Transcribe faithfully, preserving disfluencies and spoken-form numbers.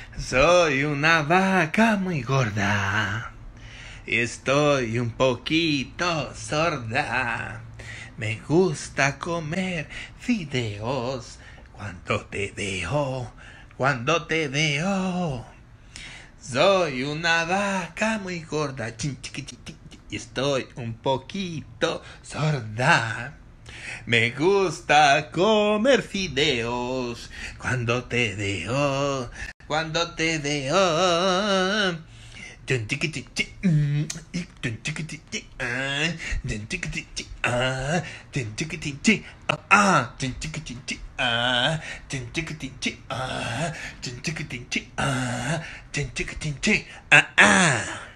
Soy una vaca muy gorda. Estoy un poquito sorda. Me gusta comer fideos cuando te veo, cuando te veo. Soy una vaca muy gorda. Chin, chiqui, chin, chin, chin, y estoy un poquito sorda. Me gusta comer fideos cuando te veo, cuando te veo. Dun tiki tiki mm, dun tiki tiki ah, dun tiki tiki ah, dun tiki tiki ah, dun tiki tiki ah, dun tiki tiki ah, dun tiki tiki ah, dun tiki tiki ah ah.